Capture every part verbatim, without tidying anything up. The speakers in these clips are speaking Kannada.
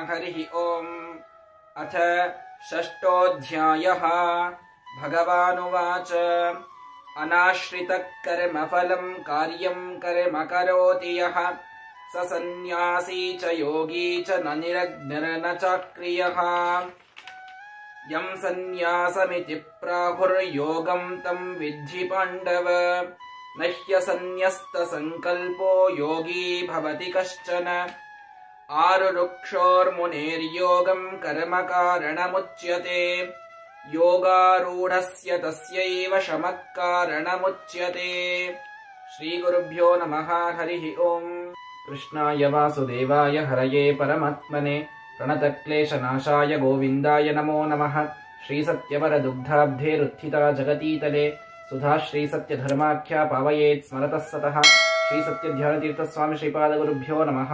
हरिः ओम्। अथ षष्ठोऽध्यायः। भगवानुवाच अनाश्रितः कर्मफलं कार्यं कर्म करोति यः स सन्न्यासी च योगी च न निरग्निर्न चाक्रियः। यं सन्न्यासमिति प्राहुर्योगं तं विद्धि पाण्डव। न ह्यसन्न्यस्तसङ्कल्पो योगी भवति कश्चन। आरुरुक्षोर्मुनेर्योगं कर्म कारणमुच्यते। योगारूढस्य तस्यैव शमः कारणमुच्यते। श्रीगुरुभ्यो नमः। हरिः ओम्। कृष्णाय वासुदेवाय हरये परमात्मने प्रणतक्लेशनाशाय गोविन्दाय नमो नमः। श्रीसत्यवरदुग्धाब्धेरुत्थिता जगतीतले सुधा श्रीसत्यधर्माख्या पावयेत् स्मरतः सतः। ಶ್ರೀಸತ್ಯಧ್ಯಾನತೀರ್ಥಸ್ವಾಮಿ ಶ್ರೀಪಾದಗುರುಭ್ಯೋ ನಮಃ.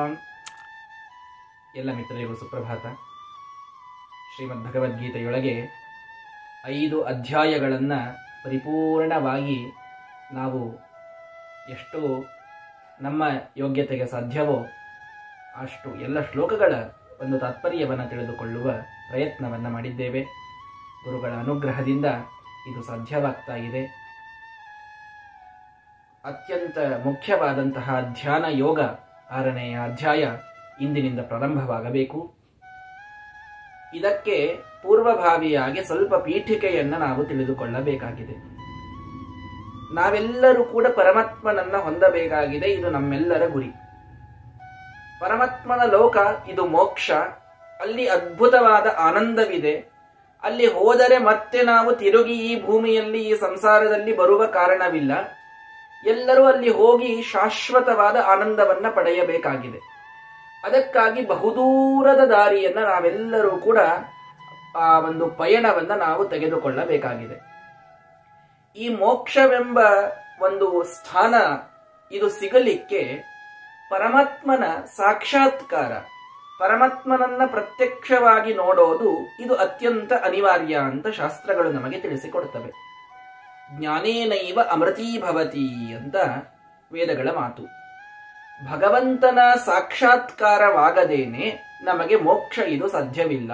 ಎಲ್ಲ ಮಿತ್ರರಿಗೂ ಸುಪ್ರಭಾತ. ಶ್ರೀಮದ್ ಭಗವದ್ಗೀತೆಯೊಳಗೆ ಐದು ಅಧ್ಯಾಯಗಳನ್ನು ಪರಿಪೂರ್ಣವಾಗಿ ನಾವು ಎಷ್ಟು ನಮ್ಮ ಯೋಗ್ಯತೆಗೆ ಸಾಧ್ಯವೋ ಅಷ್ಟು ಎಲ್ಲ ಶ್ಲೋಕಗಳ ಒಂದು ತಾತ್ಪರ್ಯವನ್ನು ತಿಳಿದುಕೊಳ್ಳುವ ಪ್ರಯತ್ನವನ್ನು ಮಾಡಿದ್ದೇವೆ. ಗುರುಗಳ ಅನುಗ್ರಹದಿಂದ ಇದು ಸಾಧ್ಯವಾಗ್ತಾ ಇದೆ. ಅತ್ಯಂತ ಮುಖ್ಯವಾದಂತಹ ಧ್ಯಾನ ಯೋಗ ಆರನೆಯ ಅಧ್ಯಾಯ ಇಂದಿನಿಂದ ಪ್ರಾರಂಭವಾಗಬೇಕು. ಇದಕ್ಕೆ ಪೂರ್ವಭಾವಿಯಾಗಿ ಸ್ವಲ್ಪ ಪೀಠಿಕೆಯನ್ನು ನಾವು ತಿಳಿದುಕೊಳ್ಳಬೇಕಾಗಿದೆ. ನಾವೆಲ್ಲರೂ ಕೂಡ ಪರಮಾತ್ಮನನ್ನ ಹೊಂದಬೇಕಾಗಿದೆ. ಇದು ನಮ್ಮೆಲ್ಲರ ಗುರಿ. ಪರಮಾತ್ಮನ ಲೋಕ ಇದು ಮೋಕ್ಷ. ಅಲ್ಲಿ ಅದ್ಭುತವಾದ ಆನಂದವಿದೆ. ಅಲ್ಲಿ ಹೋದರೆ ಮತ್ತೆ ನಾವು ತಿರುಗಿ ಈ ಭೂಮಿಯಲ್ಲಿ ಈ ಸಂಸಾರದಲ್ಲಿ ಬರುವ ಕಾರಣವಿಲ್ಲ. ಎಲ್ಲರೂ ಅಲ್ಲಿ ಹೋಗಿ ಶಾಶ್ವತವಾದ ಆನಂದವನ್ನ ಪಡೆಯಬೇಕಾಗಿದೆ. ಅದಕ್ಕಾಗಿ ಬಹುದೂರದ ದಾರಿಯನ್ನ ನಾವೆಲ್ಲರೂ ಕೂಡ ಆ ಒಂದು ಪಯಣವನ್ನ ನಾವು ತೆಗೆದುಕೊಳ್ಳಬೇಕಾಗಿದೆ. ಈ ಮೋಕ್ಷವೆಂಬ ಒಂದು ಸ್ಥಾನ ಇದು ಸಿಗಲಿಕ್ಕೆ ಪರಮಾತ್ಮನ ಸಾಕ್ಷಾತ್ಕಾರ, ಪರಮಾತ್ಮನನ್ನ ಪ್ರತ್ಯಕ್ಷವಾಗಿ ನೋಡೋದು ಇದು ಅತ್ಯಂತ ಅನಿವಾರ್ಯ ಅಂತ ಶಾಸ್ತ್ರಗಳು ನಮಗೆ ತಿಳಿಸಿಕೊಡುತ್ತವೆ. ಜ್ಞಾನೇನೈವ ಅಮೃತೀಭವತಿ ಅಂತ ವೇದಗಳ ಮಾತು. ಭಗವಂತನ ಸಾಕ್ಷಾತ್ಕಾರವಾಗದೇನೆ ನಮಗೆ ಮೋಕ್ಷ ಇದು ಸಾಧ್ಯವಿಲ್ಲ.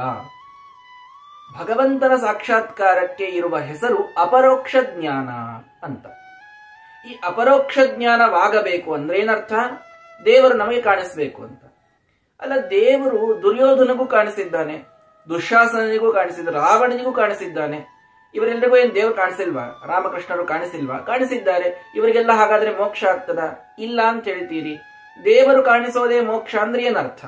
ಭಗವಂತನ ಸಾಕ್ಷಾತ್ಕಾರಕ್ಕೆ ಇರುವ ಹೆಸರು ಅಪರೋಕ್ಷ ಜ್ಞಾನ ಅಂತ. ಈ ಅಪರೋಕ್ಷ ಜ್ಞಾನವಾಗಬೇಕು ಅಂದ್ರೆ ಏನರ್ಥ? ದೇವರು ನಮಗೆ ಕಾಣಿಸ್ಬೇಕು ಅಂತ ಅಲ್ಲ. ದೇವರು ದುರ್ಯೋಧನಗೂ ಕಾಣಿಸಿದ್ದಾನೆ, ದುಶ್ಯಾಸನಿಗೂ ಕಾಣಿಸಿದ್ದಾನೆ, ರಾವಣನಿಗೂ ಕಾಣಿಸಿದ್ದಾನೆ. ಇವರೆಲ್ಲರಿಗೂ ಏನ್ ದೇವರು ಕಾಣಿಸಿಲ್ವಾ? ರಾಮಕೃಷ್ಣರು ಕಾಣಿಸಿಲ್ವಾ? ಕಾಣಿಸಿದ್ದಾರೆ. ಇವರಿಗೆಲ್ಲ ಹಾಗಾದ್ರೆ ಮೋಕ್ಷ ಆಗ್ತದ? ಇಲ್ಲ ಅಂತ ಹೇಳ್ತೀರಿ. ದೇವರು ಕಾಣಿಸೋದೇ ಮೋಕ್ಷ ಅಂದ್ರೆ ಏನರ್ಥ?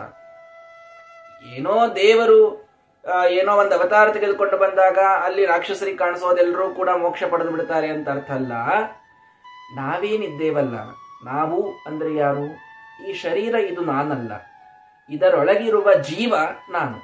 ಏನೋ ದೇವರು ಏನೋ ಒಂದು ಅವತಾರ ತೆಗೆದುಕೊಂಡು ಬಂದಾಗ ಅಲ್ಲಿ ರಾಕ್ಷಸರಿಗೆ ಕಾಣಿಸೋದೆಲ್ಲರೂ ಕೂಡ ಮೋಕ್ಷ ಪಡೆದು ಬಿಡ್ತಾರೆ ಅಂತ ಅರ್ಥ ಅಲ್ಲ. ನಾವೇನಿದ್ದೇವಲ್ಲ, ನಾವು ಅಂದ್ರೆ ಯಾರು? ಈ ಶರೀರ ಇದು ನಾನಲ್ಲ, ಇದರೊಳಗಿರುವ ಜೀವ ನಾನು.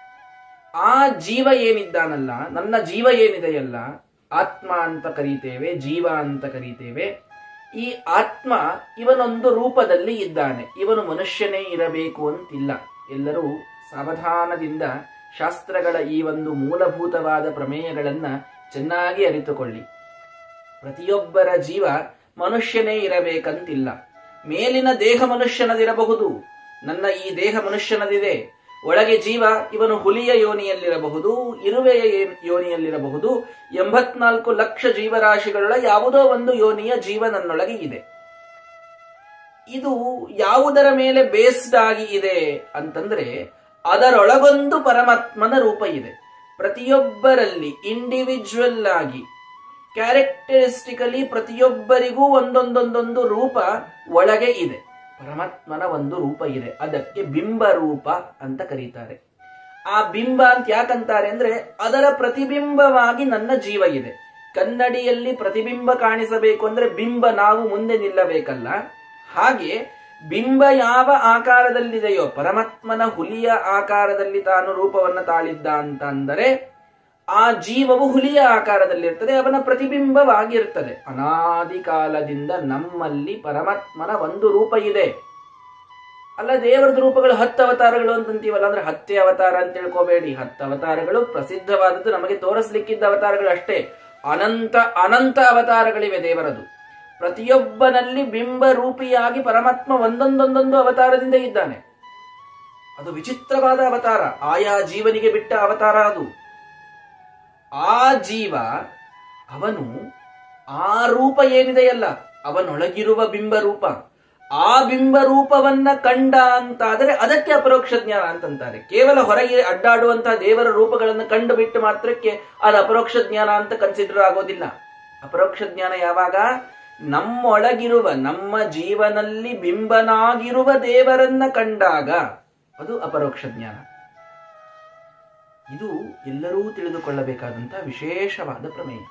ಆ ಜೀವ ಏನಿದ್ದಾನಲ್ಲ, ನನ್ನ ಜೀವ ಏನಿದೆಯಲ್ಲ, ಆತ್ಮ ಅಂತ ಕರೀತೇವೆ, ಜೀವ ಅಂತ ಕರೀತೇವೆ. ಈ ಆತ್ಮ ಇವನೊಂದು ರೂಪದಲ್ಲಿ ಇದ್ದಾನೆ. ಇವನು ಮನುಷ್ಯನೇ ಇರಬೇಕು ಅಂತಿಲ್ಲ. ಎಲ್ಲರೂ ಸಾವಧಾನದಿಂದ ಶಾಸ್ತ್ರಗಳ ಈ ಒಂದು ಮೂಲಭೂತವಾದ ಪ್ರಮೇಯಗಳನ್ನ ಚೆನ್ನಾಗಿ ಅರಿತುಕೊಳ್ಳಿ. ಪ್ರತಿಯೊಬ್ಬರ ಜೀವ ಮನುಷ್ಯನೇ ಇರಬೇಕಂತಿಲ್ಲ. ಮೇಲಿನ ದೇಹ ಮನುಷ್ಯನದಿರಬಹುದು. ನನ್ನ ಈ ದೇಹ ಮನುಷ್ಯನದಿದೆ. ಒಳಗೆ ಜೀವ ಇವನು ಹುಲಿಯ ಯೋನಿಯಲ್ಲಿರಬಹುದು, ಇರುವೆಯ ಯೋನಿಯಲ್ಲಿರಬಹುದು. ಎಂಬತ್ನಾಲ್ಕು ಲಕ್ಷ ಜೀವರಾಶಿಗಳ ಯಾವುದೋ ಒಂದು ಯೋನಿಯ ಜೀವ ನನ್ನೊಳಗೆ ಇದೆ. ಇದು ಯಾವುದರ ಮೇಲೆ ಬೇಸ್ಡ್ ಆಗಿ ಇದೆ ಅಂತಂದ್ರೆ ಅದರೊಳಗೊಂದು ಪರಮಾತ್ಮನ ರೂಪ ಇದೆ. ಪ್ರತಿಯೊಬ್ಬರಲ್ಲಿ ಇಂಡಿವಿಜುವಲ್ ಆಗಿ ಕ್ಯಾರೆಕ್ಟರಿಸ್ಟಿಕಲಿ ಪ್ರತಿಯೊಬ್ಬರಿಗೂ ಒಂದೊಂದೊಂದೊಂದು ರೂಪ ಒಳಗೆ ಇದೆ. ಪರಮಾತ್ಮನ ಒಂದು ರೂಪ ಇದೆ. ಅದಕ್ಕೆ ಬಿಂಬ ರೂಪ ಅಂತ ಕರೀತಾರೆ. ಆ ಬಿಂಬ ಅಂತ ಯಾಕಂತಾರೆ ಅಂದ್ರೆ ಅದರ ಪ್ರತಿಬಿಂಬವಾಗಿ ನನ್ನ ಜೀವ ಇದೆ. ಕನ್ನಡಿಯಲ್ಲಿ ಪ್ರತಿಬಿಂಬ ಕಾಣಿಸಬೇಕು ಅಂದ್ರೆ ಬಿಂಬ ನಾವು ಮುಂದೆ ನಿಲ್ಲಬೇಕಲ್ಲ. ಹಾಗೆ ಬಿಂಬ ಯಾವ ಆಕಾರದಲ್ಲಿದೆಯೋ, ಪರಮಾತ್ಮನ ಹುಲಿಯ ಆಕಾರದಲ್ಲಿ ತಾನು ರೂಪವನ್ನು ತಾಳಿದ್ದ ಅಂತ ಅಂದರೆ ಆ ಜೀವವು ಹುಲಿಯ ಆಕಾರದಲ್ಲಿರ್ತದೆ. ಅವನ ಪ್ರತಿಬಿಂಬವಾಗಿರ್ತದೆ. ಅನಾದಿ ಕಾಲದಿಂದ ನಮ್ಮಲ್ಲಿ ಪರಮಾತ್ಮನ ಒಂದು ರೂಪ ಇದೆ. ಅಲ್ಲ ದೇವರದ ರೂಪಗಳು ಹತ್ತು ಅವತಾರಗಳು ಅಂತಂತೀವಲ್ಲ, ಅಂದ್ರೆ ಹತ್ತೇ ಅವತಾರ ಅಂತ ತಿಳ್ಕೋಬೇಡಿ. ಹತ್ತು ಅವತಾರಗಳು ಪ್ರಸಿದ್ಧವಾದದ್ದು, ನಮಗೆ ತೋರಿಸ್ಲಿಕ್ಕಿದ್ದ ಅವತಾರಗಳು ಅಷ್ಟೇ. ಅನಂತ ಅನಂತ ಅವತಾರಗಳಿವೆ ದೇವರದು. ಪ್ರತಿಯೊಬ್ಬನಲ್ಲಿ ಬಿಂಬ ರೂಪಿಯಾಗಿ ಪರಮಾತ್ಮ ಒಂದೊಂದೊಂದೊಂದು ಅವತಾರದಿಂದ ಇದ್ದಾನೆ. ಅದು ವಿಚಿತ್ರವಾದ ಅವತಾರ, ಆಯಾ ಜೀವನಿಗೆ ಬಿಟ್ಟ ಅವತಾರ ಅದು. ಆ ಜೀವ ಅವನು ಆ ರೂಪ ಏನಿದೆಯಲ್ಲ, ಅವನೊಳಗಿರುವ ಬಿಂಬರೂಪ, ಆ ಬಿಂಬರೂಪವನ್ನ ಕಂಡ ಅಂತಾದರೆ ಅದಕ್ಕೆ ಅಪರೋಕ್ಷ ಜ್ಞಾನ ಅಂತಂತಾರೆ. ಕೇವಲ ಹೊರಗೆ ಅಡ್ಡಾಡುವಂತಹ ದೇವರ ರೂಪಗಳನ್ನು ಕಂಡು ಬಿಟ್ಟು ಮಾತ್ರಕ್ಕೆ ಅದು ಅಪರೋಕ್ಷ ಜ್ಞಾನ ಅಂತ ಕನ್ಸಿಡರ್ ಆಗೋದಿಲ್ಲ. ಅಪರೋಕ್ಷ ಜ್ಞಾನ ಯಾವಾಗ ನಮ್ಮೊಳಗಿರುವ, ನಮ್ಮ ಜೀವನಲ್ಲಿ ಬಿಂಬನಾಗಿರುವ ದೇವರನ್ನ ಕಂಡಾಗ ಅದು ಅಪರೋಕ್ಷ ಜ್ಞಾನ. ಇದು ಎಲ್ಲರೂ ತಿಳಿದುಕೊಳ್ಳಬೇಕಾದಂತಹ ವಿಶೇಷವಾದ ಪ್ರಮೇಯ.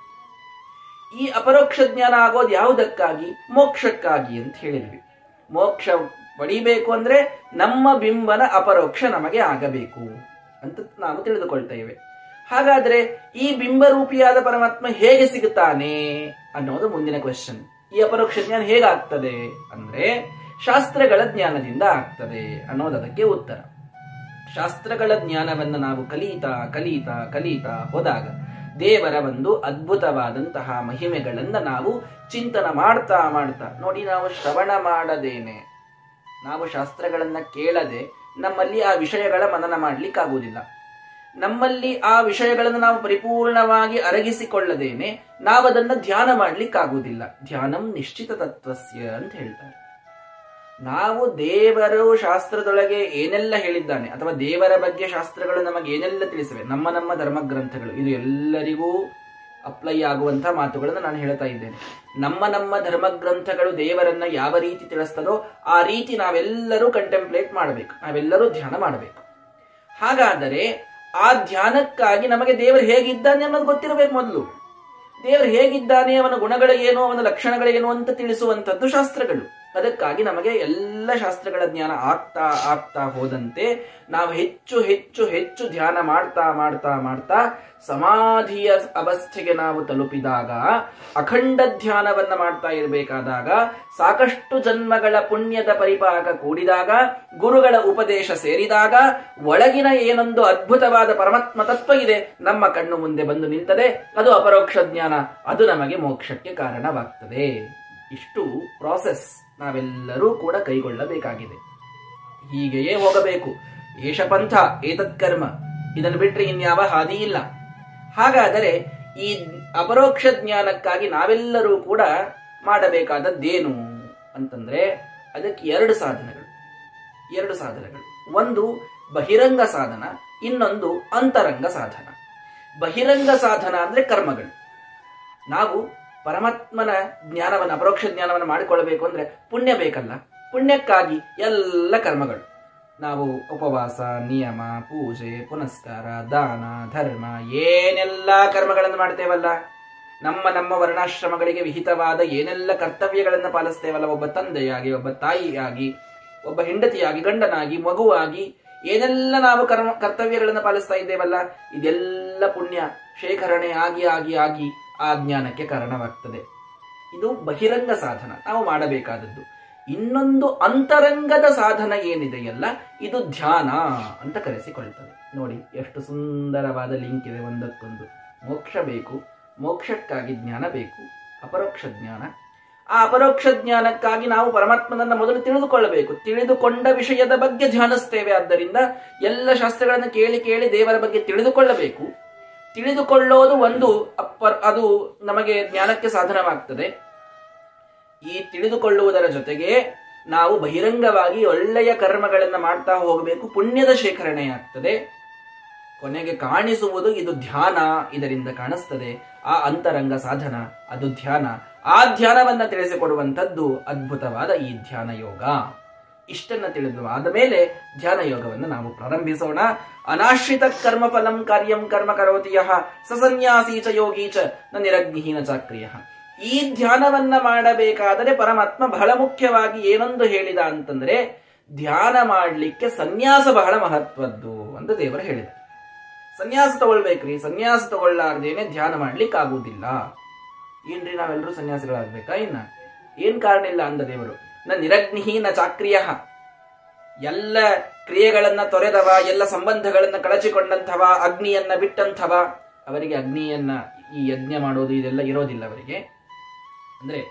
ಈ ಅಪರೋಕ್ಷ ಜ್ಞಾನ ಆಗೋದು ಯಾವುದಕ್ಕಾಗಿ? ಮೋಕ್ಷಕ್ಕಾಗಿ ಅಂತ ಹೇಳಿದ್ವಿ. ಮೋಕ್ಷ ಪಡಿಬೇಕು ಅಂದ್ರೆ ನಮ್ಮ ಬಿಂಬನ ಅಪರೋಕ್ಷ ನಮಗೆ ಆಗಬೇಕು ಅಂತ ನಾವು ತಿಳಿದುಕೊಳ್ತೇವೆ. ಹಾಗಾದ್ರೆ ಈ ಬಿಂಬರೂಪಿಯಾದ ಪರಮಾತ್ಮ ಹೇಗೆ ಸಿಗುತ್ತಾನೆ ಅನ್ನೋದು ಮುಂದಿನ ಕ್ವೆಶ್ಚನ್. ಈ ಅಪರೋಕ್ಷ ಜ್ಞಾನ ಹೇಗಾಗ್ತದೆ ಅಂದ್ರೆ ಶಾಸ್ತ್ರಗಳ ಜ್ಞಾನದಿಂದ ಆಗ್ತದೆ ಅನ್ನೋದು ಅದಕ್ಕೆ ಉತ್ತರ. ಶಾಸ್ತ್ರಗಳ ಜ್ಞಾನವನ್ನು ನಾವು ಕಲೀತಾ ಕಲೀತಾ ಕಲೀತಾ ಹೋದಾಗ ದೇವರ ಒಂದು ಅದ್ಭುತವಾದಂತಹ ಮಹಿಮೆಗಳನ್ನ ನಾವು ಚಿಂತನ ಮಾಡ್ತಾ ಮಾಡ್ತಾ ನೋಡಿ, ನಾವು ಶ್ರವಣ ಮಾಡದೇನೆ, ನಾವು ಶಾಸ್ತ್ರಗಳನ್ನ ಕೇಳದೆ ನಮ್ಮಲ್ಲಿ ಆ ವಿಷಯಗಳ ಮನನ ಮಾಡ್ಲಿಕ್ಕಾಗುವುದಿಲ್ಲ. ನಮ್ಮಲ್ಲಿ ಆ ವಿಷಯಗಳನ್ನು ನಾವು ಪರಿಪೂರ್ಣವಾಗಿ ಅರಗಿಸಿಕೊಳ್ಳದೇನೆ ನಾವದನ್ನ ಧ್ಯಾನ ಮಾಡ್ಲಿಕ್ಕಾಗುವುದಿಲ್ಲ. ಧ್ಯಾನಂ ನಿಶ್ಚಿತ ತತ್ವಸ್ಯ ಅಂತ ಹೇಳ್ತಾರೆ. ನಾವು ದೇವರು ಶಾಸ್ತ್ರದೊಳಗೆ ಏನೆಲ್ಲ ಹೇಳಿದ್ದಾನೆ, ಅಥವಾ ದೇವರ ಬಗ್ಗೆ ಶಾಸ್ತ್ರಗಳು ನಮಗೆ ಏನೆಲ್ಲ ತಿಳಿಸಿವೆ, ನಮ್ಮ ನಮ್ಮ ಧರ್ಮಗ್ರಂಥಗಳು, ಇದು ಎಲ್ಲರಿಗೂ ಅಪ್ಲೈ ಆಗುವಂತಹ ಮಾತುಗಳನ್ನು ನಾನು ಹೇಳ್ತಾ ಇದ್ದೇನೆ. ನಮ್ಮ ನಮ್ಮ ಧರ್ಮಗ್ರಂಥಗಳು ದೇವರನ್ನ ಯಾವ ರೀತಿ ತಿಳಿಸ್ತದೋ ಆ ರೀತಿ ನಾವೆಲ್ಲರೂ ಕಂಟೆಂಪ್ಲೇಟ್ ಮಾಡಬೇಕು, ನಾವೆಲ್ಲರೂ ಧ್ಯಾನ ಮಾಡಬೇಕು. ಹಾಗಾದರೆ ಆ ಧ್ಯಾನಕ್ಕಾಗಿ ನಮಗೆ ದೇವರು ಹೇಗಿದ್ದಾನೆ ಅನ್ನೋದು ಗೊತ್ತಿರಬೇಕು. ಮೊದಲು ದೇವರು ಹೇಗಿದ್ದಾನೆ, ಅವನ ಗುಣಗಳು ಏನು, ಅವನ ಲಕ್ಷಣಗಳೇನು ಅಂತ ತಿಳಿಸುವಂಥದ್ದು ಶಾಸ್ತ್ರಗಳು. ಅದಕ್ಕಾಗಿ ನಮಗೆ ಎಲ್ಲ ಶಾಸ್ತ್ರಗಳ ಜ್ಞಾನ ಆಗ್ತಾ ಆಗ್ತಾ ಹೋದಂತೆ ನಾವು ಹೆಚ್ಚು ಹೆಚ್ಚು ಹೆಚ್ಚು ಧ್ಯಾನ ಮಾಡ್ತಾ ಮಾಡ್ತಾ ಮಾಡ್ತಾ ಸಮಾಧಿಯ ಅವಸ್ಥೆಗೆ ನಾವು ತಲುಪಿದಾಗ, ಅಖಂಡ ಧ್ಯಾನವನ್ನ ಮಾಡ್ತಾ ಇರಬೇಕಾದಾಗ, ಸಾಕಷ್ಟು ಜನ್ಮಗಳ ಪುಣ್ಯದ ಪರಿಪಾಕ ಕೂಡಿದಾಗ, ಗುರುಗಳ ಉಪದೇಶ ಸೇರಿದಾಗ, ಒಳಗಿನ ಏನೊಂದು ಅದ್ಭುತವಾದ ಪರಮಾತ್ಮ ತತ್ವ ಇದೆ ನಮ್ಮ ಕಣ್ಣು ಮುಂದೆ ಬಂದು ನಿಂತದೆ. ಅದು ಅಪರೋಕ್ಷ ಜ್ಞಾನ. ಅದು ನಮಗೆ ಮೋಕ್ಷಕ್ಕೆ ಕಾರಣವಾಗ್ತದೆ. ಇಷ್ಟು ಪ್ರಾಸೆಸ್ ನಾವೆಲ್ಲರೂ ಕೂಡ ಕೈಗೊಳ್ಳಬೇಕಾಗಿದೆ. ಹೀಗೆಯೇ ಹೋಗಬೇಕು. ಏಷಪಂಥ ಏತತ್ಕರ್ಮ, ಇದನ್ನು ಬಿಟ್ಟರೆ ಇನ್ಯಾವ ಹಾದಿ ಇಲ್ಲ. ಹಾಗಾದರೆ ಈ ಅಪರೋಕ್ಷ ಜ್ಞಾನಕ್ಕಾಗಿ ನಾವೆಲ್ಲರೂ ಕೂಡ ಮಾಡಬೇಕಾದದ್ದೇನು ಅಂತಂದ್ರೆ ಅದಕ್ಕೆ ಎರಡು ಸಾಧನಗಳು ಎರಡು ಸಾಧನಗಳು ಒಂದು ಬಹಿರಂಗ ಸಾಧನ, ಇನ್ನೊಂದು ಅಂತರಂಗ ಸಾಧನ. ಬಹಿರಂಗ ಸಾಧನ ಅಂದ್ರೆ ಕರ್ಮಗಳು. ನಾವು ಪರಮಾತ್ಮನ ಜ್ಞಾನವನ್ನು, ಅಪರೋಕ್ಷ ಜ್ಞಾನವನ್ನು ಮಾಡಿಕೊಳ್ಳಬೇಕು ಅಂದ್ರೆ ಪುಣ್ಯ ಬೇಕಲ್ಲ. ಪುಣ್ಯಕ್ಕಾಗಿ ಎಲ್ಲ ಕರ್ಮಗಳು, ನಾವು ಉಪವಾಸ, ನಿಯಮ, ಪೂಜೆ, ಪುನಸ್ಕಾರ, ದಾನ, ಧರ್ಮ, ಏನೆಲ್ಲ ಕರ್ಮಗಳನ್ನು ಮಾಡ್ತೇವಲ್ಲ, ನಮ್ಮ ನಮ್ಮ ವರ್ಣಾಶ್ರಮಗಳಿಗೆ ವಿಹಿತವಾದ ಏನೆಲ್ಲ ಕರ್ತವ್ಯಗಳನ್ನು ಪಾಲಿಸ್ತೇವಲ್ಲ, ಒಬ್ಬ ತಂದೆಯಾಗಿ, ಒಬ್ಬ ತಾಯಿಯಾಗಿ, ಒಬ್ಬ ಹೆಂಡತಿಯಾಗಿ, ಗಂಡನಾಗಿ, ಮಗುವಾಗಿ ಏನೆಲ್ಲ ನಾವು ಕರ್ಮ ಕರ್ತವ್ಯಗಳನ್ನು ಪಾಲಿಸ್ತಾ ಇದ್ದೇವಲ್ಲ, ಇದೆಲ್ಲ ಪುಣ್ಯ ಶೇಖರಣೆ ಆಗಿ ಆಗಿ ಆಗಿ ಆ ಜ್ಞಾನಕ್ಕೆ ಕಾರಣವಾಗ್ತದೆ. ಇದು ಬಹಿರಂಗ ಸಾಧನ, ನಾವು ಮಾಡಬೇಕಾದದ್ದು. ಇನ್ನೊಂದು ಅಂತರಂಗದ ಸಾಧನ ಏನಿದೆಯಲ್ಲ, ಇದು ಧ್ಯಾನ ಅಂತ ಕರೆಸಿಕೊಳ್ತದೆ. ನೋಡಿ ಎಷ್ಟು ಸುಂದರವಾದ ಲಿಂಕ್ ಇದೆ ಒಂದಕ್ಕೊಂದು. ಮೋಕ್ಷ ಬೇಕು, ಮೋಕ್ಷಕ್ಕಾಗಿ ಜ್ಞಾನ ಬೇಕು, ಅಪರೋಕ್ಷ ಜ್ಞಾನ. ಆ ಅಪರೋಕ್ಷ ಜ್ಞಾನಕ್ಕಾಗಿ ನಾವು ಪರಮಾತ್ಮನನ್ನ ಮೊದಲು ತಿಳಿದುಕೊಳ್ಳಬೇಕು. ತಿಳಿದುಕೊಂಡ ವಿಷಯದ ಬಗ್ಗೆ ಧ್ಯಾನಿಸ್ತೇವೆ. ಆದ್ದರಿಂದ ಎಲ್ಲ ಶಾಸ್ತ್ರಗಳನ್ನು ಕೇಳಿ ಕೇಳಿ ದೇವರ ಬಗ್ಗೆ ತಿಳಿದುಕೊಳ್ಳಬೇಕು. ತಿಳಿದುಕೊಳ್ಳೋದು ಒಂದು ಅಪ್ಪರ್ ಅದು ನಮಗೆ ಜ್ಞಾನಕ್ಕೆ ಸಾಧನವಾಗ್ತದೆ. ಈ ತಿಳಿದುಕೊಳ್ಳುವುದರ ಜೊತೆಗೆ ನಾವು ಬಹಿರಂಗವಾಗಿ ಒಳ್ಳೆಯ ಕರ್ಮಗಳನ್ನು ಮಾಡ್ತಾ ಹೋಗಬೇಕು. ಪುಣ್ಯದ ಶೇಖರಣೆ ಆಗ್ತದೆ. ಕೊನೆಗೆ ಕಾಣಿಸುವುದು ಇದು ಧ್ಯಾನ, ಇದರಿಂದ ಕಾಣಿಸ್ತದೆ. ಆ ಅಂತರಂಗ ಸಾಧನ ಅದು ಧ್ಯಾನ. ಆ ಧ್ಯಾನವನ್ನ ತಿಳಿಸಿಕೊಡುವಂಥದ್ದು ಅದ್ಭುತವಾದ ಈ ಧ್ಯಾನ ಯೋಗ. ಇಷ್ಟನ್ನ ತಿಳಿದು ಆದ ಮೇಲೆ ಧ್ಯಾನ ಯೋಗವನ್ನು ನಾವು ಪ್ರಾರಂಭಿಸೋಣ. ಅನಾಶ್ರಿತ ಕರ್ಮ ಫಲಂ ಕಾರ್ಯಂ ಕರ್ಮ ಕರೋತಿ ಯಃ ಸಸನ್ಯಾಸೀ ಚ ಯೋಗೀ ಚ ನ ನಿರಗ್ನಿಹೀನ ಚಾಕ್ರಿಯಃ. ಈ ಧ್ಯಾನವನ್ನ ಮಾಡಬೇಕಾದರೆ ಪರಮಾತ್ಮ ಬಹಳ ಮುಖ್ಯವಾಗಿ ಏನೊಂದು ಹೇಳಿದ ಅಂತಂದ್ರೆ, ಧ್ಯಾನ ಮಾಡಲಿಕ್ಕೆ ಸನ್ಯಾಸ ಬಹಳ ಮಹತ್ವದ್ದು ಅಂತ ದೇವರು ಹೇಳಿದ. ಸನ್ಯಾಸ ತಗೊಳ್ಬೇಕ್ರಿ, ಸನ್ಯಾಸ ತಗೊಳ್ಳಾರ್ದೇನೆ ಧ್ಯಾನ ಮಾಡ್ಲಿಕ್ಕೆ ಆಗುವುದಿಲ್ಲ. ಏನ್ರಿ ನಾವೆಲ್ಲರೂ ಸನ್ಯಾಸಿಗಳಾಗ್ಬೇಕಾ? ಇನ್ನ ಏನ್ ಕಾರಣ ಇಲ್ಲ ಅಂದ ದೇವರು. ನ ನಿರಗ್ನಿಹೀನ ಚಾಕ್ರಿಯ, ಎಲ್ಲ ಕ್ರಿಯೆಗಳನ್ನ ತೊರೆದವ, ಎಲ್ಲ ಸಂಬಂಧಗಳನ್ನ ಕಳಚಿಕೊಂಡಂಥವ, ಅಗ್ನಿಯನ್ನ ಬಿಟ್ಟಂಥವ, ಅವರಿಗೆ ಅಗ್ನಿಯನ್ನ ಈ ಯಜ್ಞ ಮಾಡೋದು ಇದೆಲ್ಲ ಇರೋದಿಲ್ಲ ಅವರಿಗೆ. ಅಂದ್ರೆ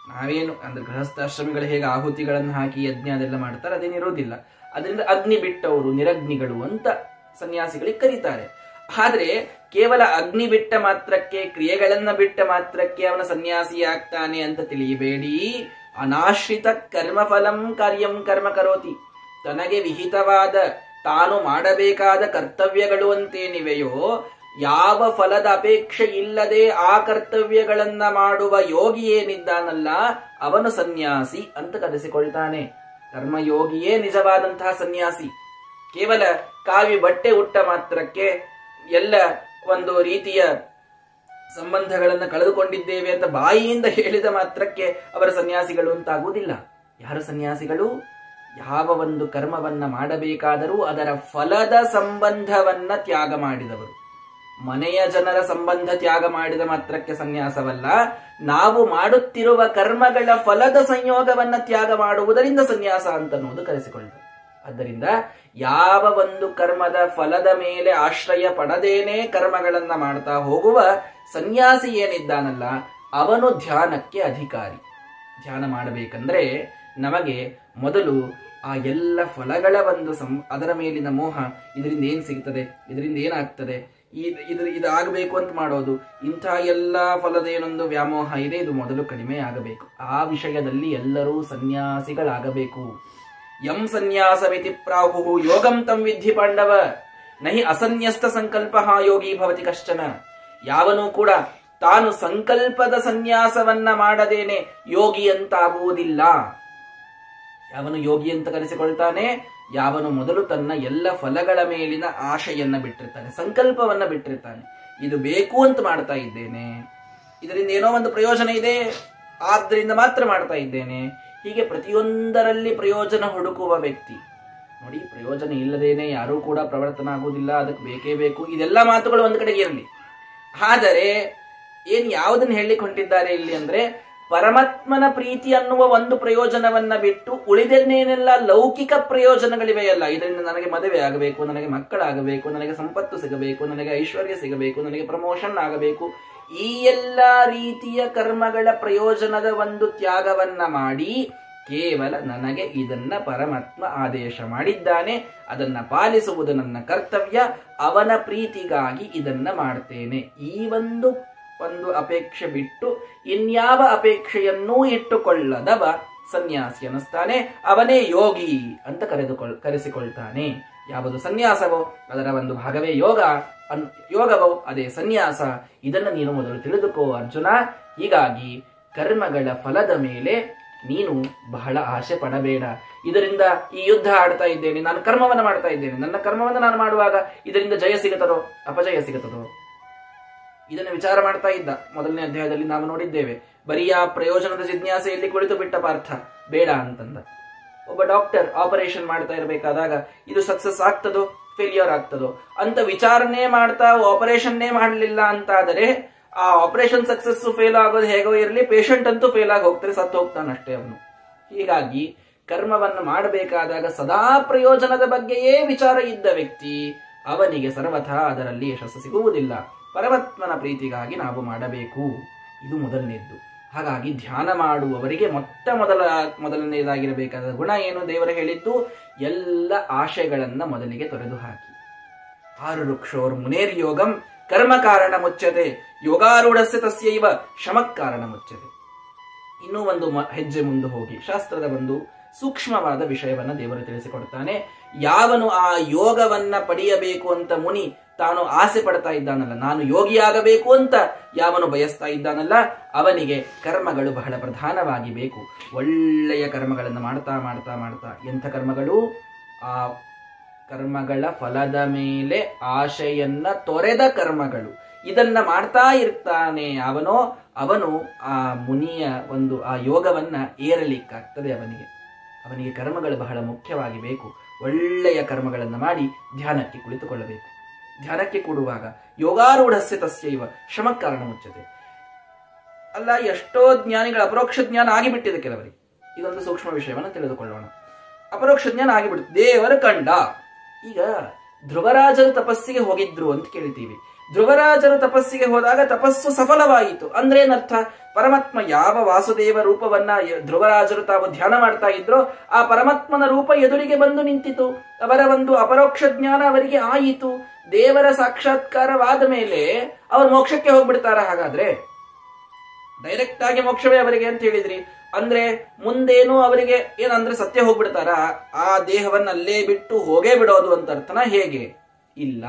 ನಾವೇನು ಅಂದ್ರೆ ಗೃಹಸ್ಥಾಶ್ರಮಿಗಳು ಹೇಗೆ ಆಹುತಿಗಳನ್ನು ಹಾಕಿ ಯಜ್ಞ ಅದೆಲ್ಲ ಮಾಡ್ತಾರೆ ಅದೇನಿರೋದಿಲ್ಲ. ಅದರಿಂದ ಅಗ್ನಿ ಬಿಟ್ಟವರು ನಿರಗ್ನಿಗಳು ಅಂತ ಸನ್ಯಾಸಿಗಳಿಗೆ ಕರೀತಾರೆ. ಆದ್ರೆ ಕೇವಲ ಅಗ್ನಿ ಬಿಟ್ಟ ಮಾತ್ರಕ್ಕೆ, ಕ್ರಿಯೆಗಳನ್ನ ಬಿಟ್ಟ ಮಾತ್ರಕ್ಕೆ ಅವನ ಸನ್ಯಾಸಿ ಆಗ್ತಾನೆ ಅಂತ ತಿಳಿಯಬೇಡಿ. ಅನಾಶ್ರಿತ ಕರ್ಮಫಲಂ ಕಾರ್ಯಂ ಕರ್ಮ ಕರೋತಿ. ತನಗೆ ವಿಹಿತವಾದ ತಾನು ಮಾಡಬೇಕಾದ ಕರ್ತವ್ಯಗಳು ಅಂತೇನಿವೆಯೋ ಯಾವ ಫಲದ ಅಪೇಕ್ಷೆ ಇಲ್ಲದೆ ಆ ಕರ್ತವ್ಯಗಳನ್ನ ಮಾಡುವ ಯೋಗಿ ಏನಿದ್ದಾನಲ್ಲ ಅವನು ಸನ್ಯಾಸಿ ಅಂತ ಕರೆಸಿಕೊಳ್ತಾನೆ. ಕರ್ಮಯೋಗಿಯೇ ನಿಜವಾದಂತಹ ಸನ್ಯಾಸಿ. ಕೇವಲ ಕಾವಿ ಬಟ್ಟೆ ಉಟ್ಟ ಮಾತ್ರಕ್ಕೆ ಎಲ್ಲ ಒಂದು ರೀತಿಯ ಸಂಬಂಧಗಳನ್ನು ಕಳೆದುಕೊಂಡಿದ್ದೇವೆ ಅಂತ ಬಾಯಿಯಿಂದ ಹೇಳಿದ ಮಾತ್ರಕ್ಕೆ ಅವರ ಸನ್ಯಾಸಿಗಳು ಅಂತಾಗುವುದಿಲ್ಲ. ಯಾರು ಸನ್ಯಾಸಿಗಳು? ಯಾವ ಒಂದು ಕರ್ಮವನ್ನ ಮಾಡಬೇಕಾದರೂ ಅದರ ಫಲದ ಸಂಬಂಧವನ್ನ ತ್ಯಾಗ ಮಾಡಿದವರು. ಮನೆಯ ಜನರ ಸಂಬಂಧ ತ್ಯಾಗ ಮಾಡಿದ ಮಾತ್ರಕ್ಕೆ ಸನ್ಯಾಸವಲ್ಲ, ನಾವು ಮಾಡುತ್ತಿರುವ ಕರ್ಮಗಳ ಫಲದ ಸಂಯೋಗವನ್ನ ತ್ಯಾಗ ಮಾಡುವುದರಿಂದ ಸನ್ಯಾಸ ಅಂತನ್ನುವುದು ಕರೆಸಿಕೊಳ್ಳುತ್ತದೆ. ಆದ್ದರಿಂದ ಯಾವ ಒಂದು ಕರ್ಮದ ಫಲದ ಮೇಲೆ ಆಶ್ರಯ ಪಡದೇನೆ ಕರ್ಮಗಳನ್ನ ಮಾಡ್ತಾ ಹೋಗುವ ಸನ್ಯಾಸಿ ಏನಿದ್ದಾನಲ್ಲ ಅವನು ಧ್ಯಾನಕ್ಕೆ ಅಧಿಕಾರಿ. ಧ್ಯಾನ ಮಾಡಬೇಕಂದ್ರೆ ನಮಗೆ ಮೊದಲು ಆ ಎಲ್ಲ ಫಲಗಳ ಒಂದು ಸಂ ಅದರ ಮೇಲಿನ ಮೋಹ, ಇದರಿಂದ ಏನ್ ಸಿಗ್ತದೆ, ಇದರಿಂದ ಏನಾಗ್ತದೆ, ಇದ್ರ ಇದಾಗಬೇಕು ಅಂತ ಮಾಡೋದು, ಇಂಥ ಎಲ್ಲ ಫಲದ ಏನೊಂದು ವ್ಯಾಮೋಹ ಇದೆ, ಇದು ಮೊದಲು ಕಡಿಮೆ ಆಗಬೇಕು. ಆ ವಿಷಯದಲ್ಲಿ ಎಲ್ಲರೂ ಸನ್ಯಾಸಿಗಳಾಗಬೇಕು. ಯಂ ಸನ್ಯಾಸಮಿತಿ ಪ್ರಾಹು ಯೋಗಂ ತಂ ವಿಧಿ ಪಾಂಡವ ನಹಿ ಅಸನ್ಯಸ್ತ ಸಂಕಲ್ಪ ಯೋಗಿ ಭವತಿ ಕಶ್ಚನ. ಯಾವನೂ ಕೂಡ ತಾನು ಸಂಕಲ್ಪದ ಸನ್ಯಾಸವನ್ನ ಮಾಡದೇನೆ ಯೋಗಿ ಅಂತಾಗುವುದಿಲ್ಲ. ಯಾವನು ಯೋಗಿ ಅಂತ ಕರೆಸಿಕೊಳ್ತಾನೆ, ಯಾವನು ಮೊದಲು ತನ್ನ ಎಲ್ಲ ಫಲಗಳ ಮೇಲಿನ ಆಶೆಯನ್ನ ಬಿಟ್ಟಿರ್ತಾನೆ, ಸಂಕಲ್ಪವನ್ನ ಬಿಟ್ಟಿರ್ತಾನೆ. ಇದು ಬೇಕು ಅಂತ ಮಾಡ್ತಾ ಇದ್ದೇನೆ, ಇದರಿಂದ ಏನೋ ಒಂದು ಪ್ರಯೋಜನ ಇದೆ ಆದ್ರಿಂದ ಮಾತ್ರ ಮಾಡ್ತಾ ಇದ್ದೇನೆ, ಹೀಗೆ ಪ್ರತಿಯೊಂದರಲ್ಲಿ ಪ್ರಯೋಜನ ಹುಡುಕುವ ವ್ಯಕ್ತಿ. ನೋಡಿ, ಪ್ರಯೋಜನ ಇಲ್ಲದೇನೆ ಯಾರೂ ಕೂಡ ಪ್ರವರ್ತನ ಆಗುವುದಿಲ್ಲ, ಅದಕ್ಕೆ ಬೇಕೇ ಬೇಕು, ಇದೆಲ್ಲ ಮಾತುಗಳು ಒಂದು ಕಡೆಗೆ ಇರಲಿ. ಆದರೆ ಏನ್ ಯಾವುದನ್ನು ಹೇಳಲಿಕ್ಕೆ ಹೊಂಟಿದ್ದಾರೆ ಇಲ್ಲಿ ಅಂದ್ರೆ, ಪರಮಾತ್ಮನ ಪ್ರೀತಿ ಅನ್ನುವ ಒಂದು ಪ್ರಯೋಜನವನ್ನ ಬಿಟ್ಟು ಉಳಿದನ್ನೇನೆಲ್ಲ ಲೌಕಿಕ ಪ್ರಯೋಜನಗಳಿವೆಯಲ್ಲ, ಇದರಿಂದ ನನಗೆ ಮದುವೆ ಆಗಬೇಕು, ನನಗೆ ಮಕ್ಕಳಾಗಬೇಕು, ನನಗೆ ಸಂಪತ್ತು ಸಿಗಬೇಕು, ನನಗೆ ಐಶ್ವರ್ಯ ಸಿಗಬೇಕು, ನನಗೆ ಪ್ರಮೋಷನ್ ಆಗಬೇಕು, ಈ ಎಲ್ಲ ರೀತಿಯ ಕರ್ಮಗಳ ಪ್ರಯೋಜನದ ಒಂದು ತ್ಯಾಗವನ್ನ ಮಾಡಿ ಕೇವಲ ನನಗೆ ಇದನ್ನ ಪರಮಾತ್ಮ ಆದೇಶ ಮಾಡಿದ್ದಾನೆ, ಅದನ್ನ ಪಾಲಿಸುವುದು ನನ್ನ ಕರ್ತವ್ಯ, ಅವನ ಪ್ರೀತಿಗಾಗಿ ಇದನ್ನ ಮಾಡ್ತೇನೆ, ಈ ಒಂದು ಒಂದು ಅಪೇಕ್ಷೆ ಬಿಟ್ಟು ಇನ್ಯಾವ ಅಪೇಕ್ಷೆಯನ್ನೂ ಇಟ್ಟುಕೊಳ್ಳದವ ಸನ್ಯಾಸಿ ಅನ್ನಿಸ್ತಾನೆ. ಅವನೇ ಯೋಗಿ ಅಂತ ಕರೆದುಕೊಳ್ಳ ಕರೆಸಿಕೊಳ್ತಾನೆ. ಯಾವುದು ಸನ್ಯಾಸವೋ ಅದರ ಒಂದು ಭಾಗವೇ ಯೋಗ ಅನ್ ಯೋಗವೋ ಅದೇ ಸನ್ಯಾಸ. ಇದನ್ನು ನೀನು ಮೊದಲು ತಿಳಿದುಕೋ ಅರ್ಜುನ. ಹೀಗಾಗಿ ಕರ್ಮಗಳ ಫಲದ ಮೇಲೆ ನೀನು ಬಹಳ ಆಸೆ ಪಡಬೇಡ. ಇದರಿಂದ ಈ ಯುದ್ಧ ಆಡ್ತಾ ಇದ್ದೇನೆ, ನಾನು ಕರ್ಮವನ್ನು ಮಾಡ್ತಾ ಇದ್ದೇನೆ, ನನ್ನ ಕರ್ಮವನ್ನು ನಾನು ಮಾಡುವಾಗ ಇದರಿಂದ ಜಯ ಸಿಗುತ್ತದೋ ಅಪಜಯ ಸಿಗುತ್ತದೋ, ಇದನ್ನು ವಿಚಾರ ಮಾಡ್ತಾ ಇದ್ದ. ಮೊದಲನೇ ಅಧ್ಯಾಯದಲ್ಲಿ ನಾವು ನೋಡಿದ್ದೇವೆ. ಬರೀ ಆ ಪ್ರಯೋಜನದ ಜಿಜ್ಞಾಸೆಯಲ್ಲಿ ಕುಳಿತು ಬಿಟ್ಟ ಪಾರ್ಥ ಬೇಡ ಅಂತಂದ. ಒಬ್ಬ ಡಾಕ್ಟರ್ ಆಪರೇಷನ್ ಮಾಡ್ತಾ ಇರಬೇಕಾದಾಗ ಇದು ಸಕ್ಸಸ್ ಆಗ್ತದೋ ಫೇಲ್ಯೂರ್ ಆಗ್ತದೋ ಅಂತ ವಿಚಾರಣೆ ಮಾಡ್ತಾ ಆಪರೇಷನ್ನೇ ಮಾಡಲಿಲ್ಲ ಅಂತಾದರೆ ಆ ಆಪರೇಷನ್ ಸಕ್ಸಸ್ ಫೇಲ್ ಆಗೋದು ಹೇಗೋ ಇರಲಿ, ಪೇಷಂಟ್ ಅಂತೂ ಫೇಲ್ ಆಗಿ ಹೋಗ್ತಾರೆ, ಸತ್ತು ಹೋಗ್ತಾನಷ್ಟೇ ಅವನು. ಹೀಗಾಗಿ ಕರ್ಮವನ್ನು ಮಾಡಬೇಕಾದಾಗ ಸದಾ ಪ್ರಯೋಜನದ ಬಗ್ಗೆಯೇ ವಿಚಾರ ಇದ್ದ ವ್ಯಕ್ತಿ ಅವನಿಗೆ ಸರ್ವಥಾ ಅದರಲ್ಲಿ ಯಶಸ್ಸು ಸಿಗುವುದಿಲ್ಲ. ಪರಮಾತ್ಮನ ಪ್ರೀತಿಗಾಗಿ ನಾವು ಮಾಡಬೇಕು, ಇದು ಮೊದಲನೇದ್ದು. ಹಾಗಾಗಿ ಧ್ಯಾನ ಮಾಡುವವರಿಗೆ ಮೊಟ್ಟ ಮೊದಲ ಮೊದಲನೇದಾಗಿರಬೇಕಾದ ಗುಣ ಏನು? ದೇವರು ಹೇಳಿದ್ದು ಎಲ್ಲ ಆಶೆಗಳನ್ನ ಮೊದಲಿಗೆ ತೊರೆದು ಹಾಕಿ. ಆರು ವೃಕ್ಷೋರ್ ಮುನೇರ್ ಯೋಗಂ ಕರ್ಮ ಕಾರಣ ಮುಚ್ಚತೆ ಯೋಗಾರೂಢಸ್ಯ ತಸ್ಯೈವ ಶಮಕ್ ಕಾರಣ ಮುಚ್ಚತೆ. ಇನ್ನೂ ಒಂದು ಹೆಜ್ಜೆ ಮುಂದೆ ಹೋಗಿ ಶಾಸ್ತ್ರದ ಒಂದು ಸೂಕ್ಷ್ಮವಾದ ವಿಷಯವನ್ನ ದೇವರು ತಿಳಿಸಿಕೊಡ್ತಾನೆ. ಯಾವನು ಆ ಯೋಗವನ್ನ ಪಡೆಯಬೇಕು ಅಂತ ಮುನಿ ತಾನು ಆಸೆ ಪಡ್ತಾ ಇದ್ದಾನಲ್ಲ, ನಾನು ಯೋಗಿಯಾಗಬೇಕು ಅಂತ ಯಾವನು ಬಯಸ್ತಾ ಇದ್ದಾನಲ್ಲ, ಅವನಿಗೆ ಕರ್ಮಗಳು ಬಹಳ ಪ್ರಧಾನವಾಗಿ ಬೇಕು. ಒಳ್ಳೆಯ ಕರ್ಮಗಳನ್ನು ಮಾಡ್ತಾ ಮಾಡ್ತಾ ಮಾಡ್ತಾ ಎಂಥ ಕರ್ಮಗಳು? ಆ ಕರ್ಮಗಳ ಫಲದ ಮೇಲೆ ಆಶೆಯನ್ನ ತೊರೆದ ಕರ್ಮಗಳು. ಇದನ್ನ ಮಾಡ್ತಾ ಇರ್ತಾನೆ ಅವನೋ ಅವನು ಆ ಮುನಿಯ ಒಂದು ಆ ಯೋಗವನ್ನ ಏರಲಿಕ್ಕಾಗ್ತದೆ. ಅವನಿಗೆ ಅವನಿಗೆ ಕರ್ಮಗಳು ಬಹಳ ಮುಖ್ಯವಾಗಿ ಬೇಕು. ಒಳ್ಳೆಯ ಕರ್ಮಗಳನ್ನು ಮಾಡಿ ಧ್ಯಾನಕ್ಕೆ ಕುಳಿತುಕೊಳ್ಳಬೇಕು. ಧ್ಯಾನಕ್ಕೆ ಕೂಡುವಾಗ ಯೋಗಾರೂಢಸ್ಯ ತಸ್ಯೈವ ಶಮಕ್ ಕಾರಣ ಮುಚ್ಚತೆ. ಅಲ್ಲ, ಎಷ್ಟೋ ಜ್ಞಾನಿಗಳ ಅಪರೋಕ್ಷ ಜ್ಞಾನ ಆಗಿಬಿಟ್ಟಿದೆ ಕೆಲವರಿಗೆ. ಇದೊಂದು ಸೂಕ್ಷ್ಮ ವಿಷಯವನ್ನು ತಿಳಿದುಕೊಳ್ಳೋಣ. ಅಪರೋಕ್ಷ ಜ್ಞಾನ ಆಗಿಬಿಡುತ್ತೆ, ದೇವರ ಕಂಡ. ಈಗ ಧ್ರುವರಾಜರು ತಪಸ್ಸಿಗೆ ಹೋಗಿದ್ರು ಅಂತ ಕೇಳ್ತೀವಿ. ಧ್ರುವರಾಜರು ತಪಸ್ಸಿಗೆ ಹೋದಾಗ ತಪಸ್ಸು ಸಫಲವಾಯಿತು. ಅಂದ್ರೆ ಏನರ್ಥ? ಪರಮಾತ್ಮ ಯಾವ ವಾಸುದೇವ ರೂಪವನ್ನ ಧ್ರುವರಾಜರು ತಾವು ಧ್ಯಾನ ಮಾಡ್ತಾ ಇದ್ರೋ ಆ ಪರಮಾತ್ಮನ ರೂಪ ಎದುರಿಗೆ ಬಂದು ನಿಂತಿತು. ಅವರ ಒಂದು ಅಪರೋಕ್ಷ ಜ್ಞಾನ ಅವರಿಗೆ ಆಯಿತು. ದೇವರ ಸಾಕ್ಷಾತ್ಕಾರವಾದ ಮೇಲೆ ಅವರು ಮೋಕ್ಷಕ್ಕೆ ಹೋಗ್ಬಿಡ್ತಾರ? ಹಾಗಾದ್ರೆ ಡೈರೆಕ್ಟ್ ಆಗಿ ಮೋಕ್ಷವೇ ಅವರಿಗೆ ಅಂತ ಹೇಳಿದ್ರಿ. ಅಂದ್ರೆ ಮುಂದೇನು ಅವರಿಗೆ ಏನಂದ್ರೆ ಸತ್ಯ ಹೋಗ್ಬಿಡ್ತಾರ? ಆ ದೇಹವನ್ನ ಅಲ್ಲೇ ಬಿಟ್ಟು ಹೋಗೇ ಬಿಡೋದು ಅಂತ ಅರ್ಥನ? ಹೇಗೆ? ಇಲ್ಲ.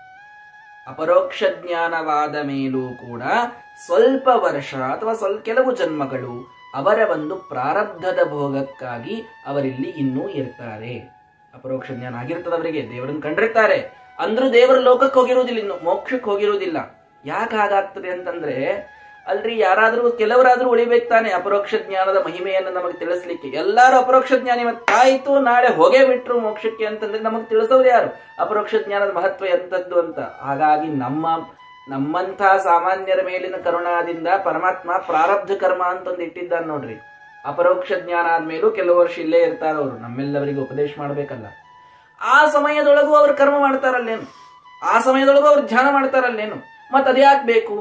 ಅಪರೋಕ್ಷ ಜ್ಞಾನವಾದ ಮೇಲೂ ಕೂಡ ಸ್ವಲ್ಪ ವರ್ಷ ಅಥವಾ ಸ್ವಲ್ಪ ಕೆಲವು ಜನ್ಮಗಳು ಅವರ ಒಂದು ಪ್ರಾರಬ್ಧದ ಭೋಗಕ್ಕಾಗಿ ಅವರಿಲ್ಲಿ ಇನ್ನೂ ಇರ್ತಾರೆ. ಅಪರೋಕ್ಷ ಜ್ಞಾನ ಆಗಿರ್ತದೆ ಅವರಿಗೆ, ದೇವರನ್ನು ಕಂಡಿರ್ತಾರೆ, ಅಂದ್ರೂ ದೇವರ ಲೋಕಕ್ಕೆ ಹೋಗಿರುವುದಿಲ್ಲ, ಇನ್ನು ಮೋಕ್ಷಕ್ಕೆ ಹೋಗಿರುವುದಿಲ್ಲ. ಯಾಕೆ ಹಾಗಾಗ್ತದೆ ಅಂತಂದ್ರೆ, ಅಲ್ರಿ ಯಾರಾದ್ರೂ ಕೆಲವರಾದ್ರೂ ಉಳಿಬೇಕು ತಾನೆ ಅಪರೋಕ್ಷ ಜ್ಞಾನದ ಮಹಿಮೆಯನ್ನು ನಮಗೆ ತಿಳಿಸ್ಲಿಕ್ಕೆ. ಎಲ್ಲಾರು ಅಪರೋಕ್ಷ ಜ್ಞಾನ ಇವತ್ತಾಯ್ತು ನಾಳೆ ಹೋಗೇ ಬಿಟ್ರು ಮೋಕ್ಷಕ್ಕೆ ಅಂತಂದ್ರೆ ನಮಗೆ ತಿಳಿಸೋರು ಯಾರು? ಅಪರೋಕ್ಷ ಜ್ಞಾನದ ಮಹತ್ವ ಎಂತದ್ದು ಅಂತ. ಹಾಗಾಗಿ ನಮ್ಮ ನಮ್ಮಂಥ ಸಾಮಾನ್ಯರ ಮೇಲಿನ ಕರುಣಾದಿಂದ ಪರಮಾತ್ಮ ಪ್ರಾರಬ್ಧ ಕರ್ಮ ಅಂತಂದು ಇಟ್ಟಿದ್ದಾನೆ ನೋಡ್ರಿ. ಅಪರೋಕ್ಷ ಜ್ಞಾನ ಆದ್ಮೇಲೂ ಕೆಲವು ವರ್ಷ ಇಲ್ಲೇ ಇರ್ತಾರ ಅವರು, ನಮ್ಮೆಲ್ಲವರಿಗೆ ಉಪದೇಶ ಮಾಡ್ಬೇಕಲ್ಲ. ಆ ಸಮಯದೊಳಗೂ ಅವ್ರು ಕರ್ಮ ಮಾಡ್ತಾರಲ್ಲೇನು? ಆ ಸಮಯದೊಳಗೂ ಅವ್ರು ಧ್ಯಾನ ಮಾಡ್ತಾರಲ್ಲೇನು? ಮತ್ ಅದ್ಯಾಕ್ ಬೇಕು?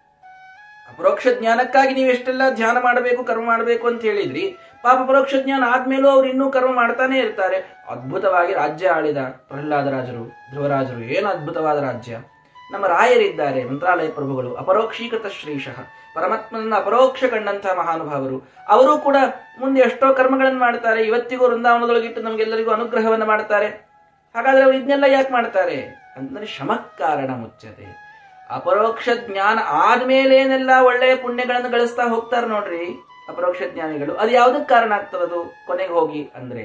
ಅಪರೋಕ್ಷ ಜ್ಞಾನಕ್ಕಾಗಿ ನೀವು ಎಷ್ಟೆಲ್ಲ ಧ್ಯಾನ ಮಾಡಬೇಕು, ಕರ್ಮ ಮಾಡಬೇಕು ಅಂತ ಹೇಳಿದ್ರಿ. ಪಾಪ ಪರೋಕ್ಷ ಜ್ಞಾನ ಆದ್ಮೇಲೂ ಅವ್ರು ಇನ್ನೂ ಕರ್ಮ ಮಾಡ್ತಾನೆ ಇರ್ತಾರೆ. ಅದ್ಭುತವಾಗಿ ರಾಜ್ಯ ಆಳಿದ ಪ್ರಹ್ಲಾದರಾಜರು, ಧ್ರುವರಾಜರು, ಏನು ಅದ್ಭುತವಾದ ರಾಜ್ಯ. ನಮ್ಮ ರಾಯರಿದ್ದಾರೆ, ಮಂತ್ರಾಲಯ ಪ್ರಭುಗಳು, ಅಪರೋಕ್ಷೀಕೃತ ಶ್ರೀಶಃ, ಪರಮಾತ್ಮನನ್ನ ಅಪರೋಕ್ಷ ಕಂಡಂಥ ಮಹಾನುಭಾವರು. ಅವರು ಕೂಡ ಮುಂದೆ ಎಷ್ಟೋ ಕರ್ಮಗಳನ್ನು ಮಾಡ್ತಾರೆ. ಇವತ್ತಿಗೂ ವೃಂದಾವನದೊಳಗಿಟ್ಟು ನಮಗೆಲ್ಲರಿಗೂ ಅನುಗ್ರಹವನ್ನು ಮಾಡ್ತಾರೆ. ಹಾಗಾದ್ರೆ ಅವ್ರು ಇದನ್ನೆಲ್ಲ ಯಾಕೆ ಮಾಡ್ತಾರೆ ಅಂತಂದ್ರೆ ಶಮಃಕಾರಣ ಮುಚ್ಚತೆ. ಅಪರೋಕ್ಷ ಜ್ಞಾನ ಆದ್ಮೇಲೇನೆಲ್ಲ ಒಳ್ಳೆಯ ಪುಣ್ಯಗಳನ್ನು ಗಳಿಸ್ತಾ ಹೋಗ್ತಾರೆ ನೋಡ್ರಿ ಅಪರೋಕ್ಷ ಜ್ಞಾನಿಗಳು. ಅದು ಯಾವ್ದಕ್ ಕಾರಣ ಆಗ್ತದದು ಕೊನೆಗೆ ಹೋಗಿ ಅಂದ್ರೆ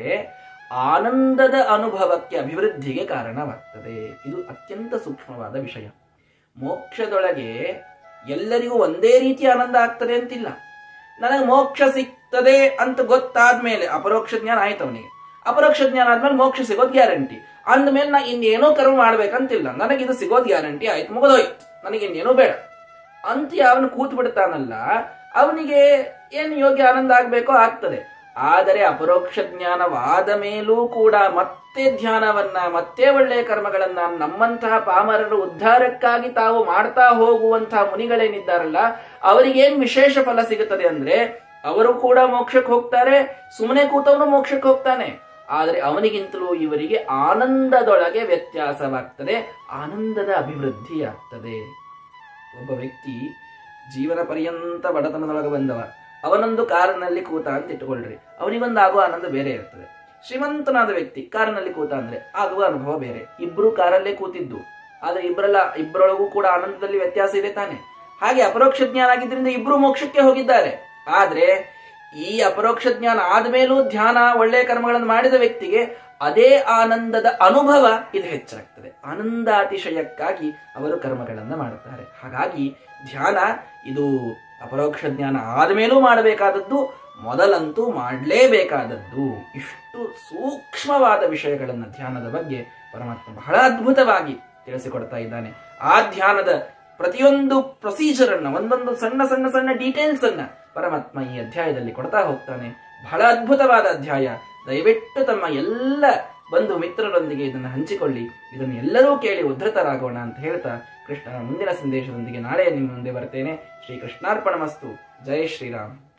ಆನಂದದ ಅನುಭವಕ್ಕೆ, ಅಭಿವೃದ್ಧಿಗೆ ಕಾರಣವಾಗ್ತದೆ. ಇದು ಅತ್ಯಂತ ಸೂಕ್ಷ್ಮವಾದ ವಿಷಯ. ಮೋಕ್ಷದೊಳಗೆ ಎಲ್ಲರಿಗೂ ಒಂದೇ ರೀತಿಯ ಆನಂದ ಆಗ್ತದೆ ಅಂತಿಲ್ಲ. ನನಗೆ ಮೋಕ್ಷ ಸಿಗ್ತದೆ ಅಂತ ಗೊತ್ತಾದ್ಮೇಲೆ ಅಪರೋಕ್ಷ ಜ್ಞಾನ ಆಯ್ತು ಅವನಿಗೆ, ಅಪರೋಕ್ಷ ಜ್ಞಾನ ಆದ್ಮೇಲೆ ಮೋಕ್ಷ ಸಿಗೋದು ಗ್ಯಾರಂಟಿ. ಅಂದ್ಮೇಲೆ ನಾ ಇನ್ನೇನೋ ಕರ್ಮ ಮಾಡ್ಬೇಕಂತಿಲ್ಲ, ನನಗಿದು ಸಿಗೋದು ಗ್ಯಾರಂಟಿ ಆಯ್ತು, ಮುಗಿದೋಯ್ತು, ನನಗೆ ಇನ್ನೇನೋ ಬೇಡ ಅಂತ ಅವನು ಕೂತ್ ಬಿಡ್ತಾನಲ್ಲ, ಅವನಿಗೆ ಏನು ಯೋಗ್ಯ ಆನಂದ ಆಗ್ಬೇಕೋ ಆಗ್ತದೆ. ಆದರೆ ಅಪರೋಕ್ಷ ಜ್ಞಾನವಾದ ಮೇಲೂ ಕೂಡ ಮತ್ತೆ ಧ್ಯಾನವನ್ನ, ಮತ್ತೆ ಒಳ್ಳೆಯ ಕರ್ಮಗಳನ್ನ ನಮ್ಮಂತಹ ಪಾಮರರು ಉದ್ಧಾರಕ್ಕಾಗಿ ತಾವು ಮಾಡ್ತಾ ಹೋಗುವಂತಹ ಮುನಿಗಳೇನಿದ್ದಾರಲ್ಲ ಅವರಿಗೇನ್ ವಿಶೇಷ ಫಲ ಸಿಗುತ್ತದೆ ಅಂದ್ರೆ ಅವರು ಕೂಡ ಮೋಕ್ಷಕ್ಕೆ ಹೋಗ್ತಾರೆ, ಸುಮ್ಮನೆ ಕೂತವನು ಮೋಕ್ಷಕ್ಕೆ ಹೋಗ್ತಾನೆ. ಆದರೆ ಅವನಿಗಿಂತಲೂ ಇವರಿಗೆ ಆನಂದದೊಳಗೆ ವ್ಯತ್ಯಾಸವಾಗ್ತದೆ, ಆನಂದದ ಅಭಿವೃದ್ಧಿ ಆಗ್ತದೆ. ಒಬ್ಬ ವ್ಯಕ್ತಿ ಜೀವನ ಪರ್ಯಂತ ಬಡತನದೊಳಗೆ ಬಂದವ, ಅವನೊಂದು ಕಾರಿನಲ್ಲಿ ಕೂತ ಅಂತ ಇಟ್ಟುಕೊಳ್ರಿ, ಅವನಿಗೊಂದು ಆಗುವ ಆನಂದ ಬೇರೆ ಇರ್ತದೆ. ಶ್ರೀಮಂತನಾದ ವ್ಯಕ್ತಿ ಕಾರಿನಲ್ಲಿ ಕೂತ ಅಂದ್ರೆ ಆಗುವ ಅನುಭವ ಬೇರೆ. ಇಬ್ರು ಕಾರಲ್ಲೇ ಕೂತಿದ್ದು, ಆದ್ರೆ ಇಬ್ಬರಲ್ಲ ಇಬ್ಬರೊಳಗೂ ಕೂಡ ಆನಂದದಲ್ಲಿ ವ್ಯತ್ಯಾಸ ಇದೆ ತಾನೆ. ಹಾಗೆ ಅಪರೋಕ್ಷ ಜ್ಞಾನ ಆಗಿದ್ದರಿಂದ ಇಬ್ರು ಮೋಕ್ಷಕ್ಕೆ ಹೋಗಿದ್ದಾರೆ. ಆದ್ರೆ ಈ ಅಪರೋಕ್ಷ ಜ್ಞಾನ ಆದ್ಮೇಲೂ ಧ್ಯಾನ, ಒಳ್ಳೆಯ ಕರ್ಮಗಳನ್ನು ಮಾಡಿದ ವ್ಯಕ್ತಿಗೆ ಅದೇ ಆನಂದದ ಅನುಭವ ಇದು ಹೆಚ್ಚಾಗ್ತದೆ. ಆನಂದಾತಿಶಯಕ್ಕಾಗಿ ಅವರು ಕರ್ಮಗಳನ್ನ ಮಾಡುತ್ತಾರೆ. ಹಾಗಾಗಿ ಧ್ಯಾನ ಇದು ಅಪರೋಕ್ಷ ಜ್ಞಾನ ಆದ್ಮೇಲೂ ಮಾಡಬೇಕಾದದ್ದು, ಮೊದಲಂತೂ ಮಾಡಲೇಬೇಕಾದದ್ದು. ಇಷ್ಟು ಸೂಕ್ಷ್ಮವಾದ ವಿಷಯಗಳನ್ನ ಧ್ಯಾನದ ಬಗ್ಗೆ ಪರಮಾತ್ಮ ಬಹಳ ಅದ್ಭುತವಾಗಿ ತಿಳಿಸಿಕೊಡ್ತಾ ಇದ್ದಾನೆ. ಆ ಧ್ಯಾನದ ಪ್ರತಿಯೊಂದು ಪ್ರೊಸೀಜರ್ ಅನ್ನ, ಒಂದೊಂದು ಸಣ್ಣ ಸಣ್ಣ ಸಣ್ಣ ಡೀಟೇಲ್ಸ್ ಅನ್ನ ಪರಮಾತ್ಮ ಈ ಅಧ್ಯಾಯದಲ್ಲಿ ಕೊಡ್ತಾ ಹೋಗ್ತಾನೆ. ಬಹಳ ಅದ್ಭುತವಾದ ಅಧ್ಯಾಯ. ದಯವಿಟ್ಟು ತಮ್ಮ ಎಲ್ಲ ಬಂಧು ಮಿತ್ರರೊಂದಿಗೆ ಇದನ್ನು ಹಂಚಿಕೊಳ್ಳಿ, ಇದನ್ನು ಎಲ್ಲರೂ ಕೇಳಿ ಉದ್ಧತರಾಗೋಣ ಅಂತ ಹೇಳ್ತಾ ಕೃಷ್ಣನ ಮುಂದಿನ ಸಂದೇಶದೊಂದಿಗೆ ನಾಳೆ ನಿಮ್ಮ ಮುಂದೆ ಬರ್ತೇನೆ. ಶ್ರೀ ಕೃಷ್ಣಾರ್ಪಣಮಸ್ತು. ಜೈ ಶ್ರೀರಾಮ್.